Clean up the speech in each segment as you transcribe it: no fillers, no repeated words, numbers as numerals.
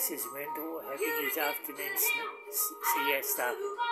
This is Wendell having his afternoon siesta.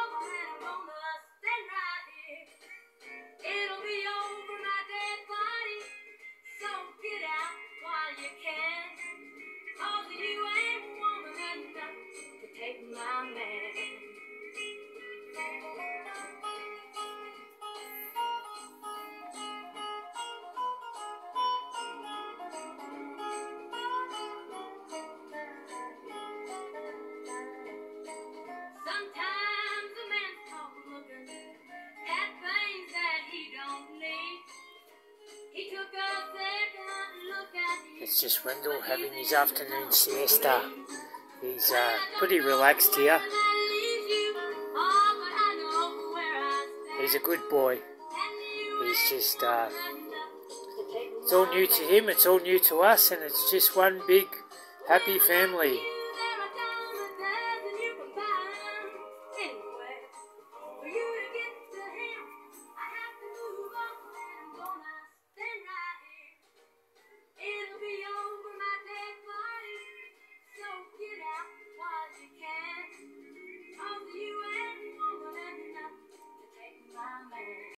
It's just Wendell having his afternoon siesta. He's pretty relaxed here. He's a good boy. He's just, it's all new to him, it's all new to us, and it's just one big happy family.